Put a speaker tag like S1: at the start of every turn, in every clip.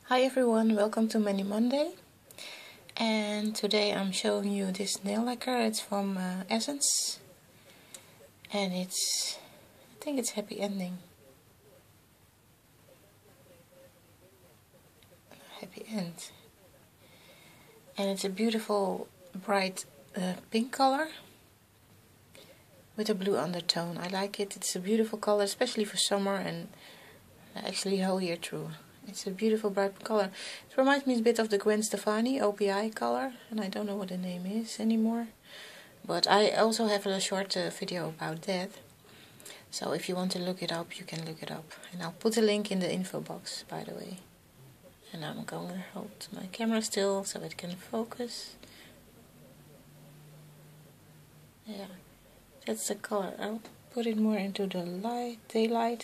S1: Hi everyone, welcome to Many Monday, and today I'm showing you this nail lacquer. It's from Essence, and I think it's Happy Ending. Happy End. And it's a beautiful bright pink color with a blue undertone. I like it. It's a beautiful color, especially for summer and actually whole year through. It's a beautiful bright color. It reminds me a bit of the Gwen Stefani OPI color, and I don't know what the name is anymore. But I also have a short video about that. So if you want to look it up, you can look it up. And I'll put a link in the info box, by the way. And I'm going to hold my camera still so it can focus. Yeah, that's the color. I'll put it more into the daylight.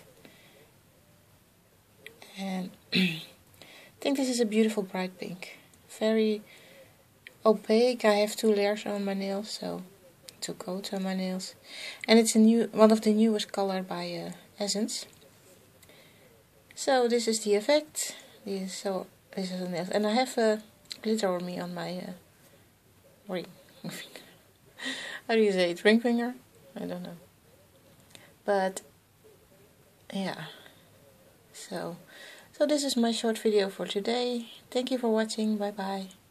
S1: And I think this is a beautiful bright pink. Very opaque. I have 2 layers on my nails, so 2 coats on my nails. And it's one of the newest color by Essence. So this is the effect. This is the nails. And I have glitter on me on my ring finger. How do you say it? Ring finger? I don't know. But yeah. So this is my short video for today. Thank you for watching. Bye bye.